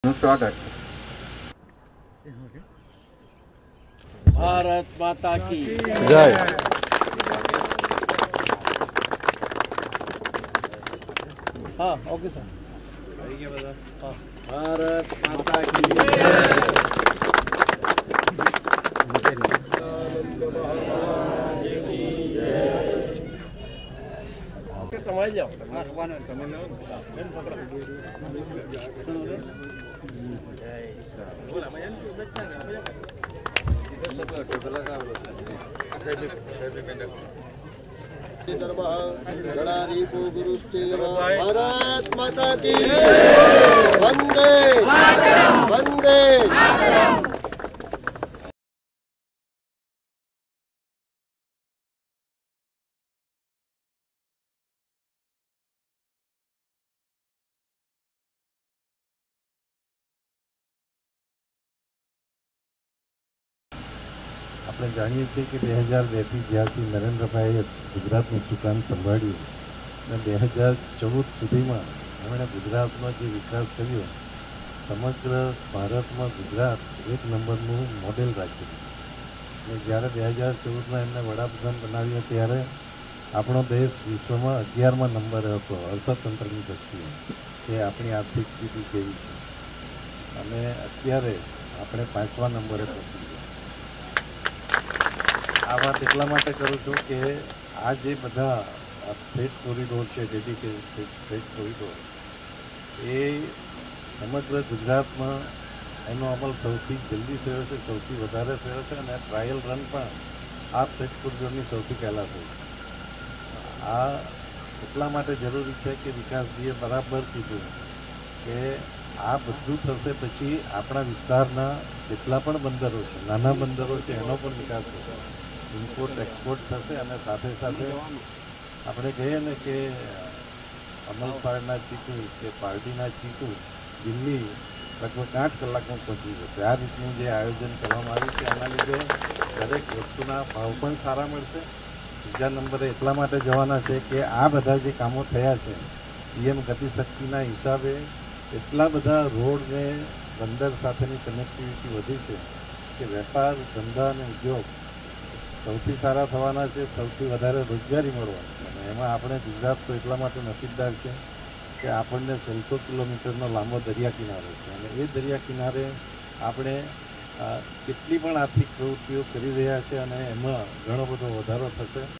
स्वागत। भारत माता की जय। हाँ ओके सर। हाँ भारत माता की समाज जाओ भारत माता की वंदे वंदे। આપણે જાણીએ છીએ કે 2002થી જ્યારથી નરેન્દ્રભાઈએ ગુજરાતનું સુકાન સંભાળ્યું અને 2014 સુધીમાં એમણે ગુજરાતનો જે વિકાસ કર્યો, સમગ્ર ભારતમાં ગુજરાત એક નંબરનું મોડેલ રાખ્યું. અને જ્યારે 2014માં એમને વડાપ્રધાન બનાવ્યો ત્યારે આપણો દેશ વિશ્વમાં 11મા નંબરે હતો અર્થતંત્રની દ્રષ્ટિએ કે આપણી આર્થિક સ્થિતિ કેવી છે, અને અત્યારે આપણે 5મા નંબરે પહોંચી ગયા. આ વાત એટલા માટે કરું છું કે આ જે બધા ફ્રેટ કોરિડોર છે, ડેડિકેટેડ ફ્રેટ કોરિડોર, એ સમગ્ર ગુજરાતમાં એનો અમલ સૌથી જલ્દી થયો છે, સૌથી વધારે થયો છે, અને ટ્રાયલ રન પણ આ ફ્રેટ કોરિડોરની સૌથી પહેલાં થઈ. આ એટલા માટે જરૂરી છે કે વિકાસજીએ બરાબર કીધું કે આ બધું થશે પછી આપણા વિસ્તારના જેટલા પણ બંદરો છે, નાના બંદરો છે, એનો પણ વિકાસ થશે, ઇમ્પોર્ટ એક્સપોર્ટ થશે, અને સાથે સાથે આપણે કહીએ ને કે અમલસાડના ચીકુ કે પાર્ટીના ચીકુ દિલ્હી લગભગ 8 કલાકમાં પહોંચી જશે. આ રીતનું જે આયોજન કરવામાં આવ્યું છે એના લીધે દરેક વસ્તુના ભાવ પણ સારા મળશે. બીજા નંબરે એટલા માટે જવાના છે કે આ બધા જે કામો થયા છે પીએમ ગતિશક્તિના હિસાબે એટલા બધા રોડ ને બંદર સાથેની કનેક્ટિવિટી વધી છે કે વેપાર, ધંધા અને ઉદ્યોગ સૌથી સારા થવાના છે, સૌથી વધારે રોજગારી મળવાની છે. અને એમાં આપણે ગુજરાત તો એટલા માટે નસીબદાર છે કે આપણને 1600 કિલોમીટરનો લાંબો દરિયા કિનારો છે, અને એ દરિયા કિનારે આપણે કેટલી પણ આર્થિક પ્રવૃત્તિઓ કરી રહ્યા છે અને એમાં ઘણો બધો વધારો થશે.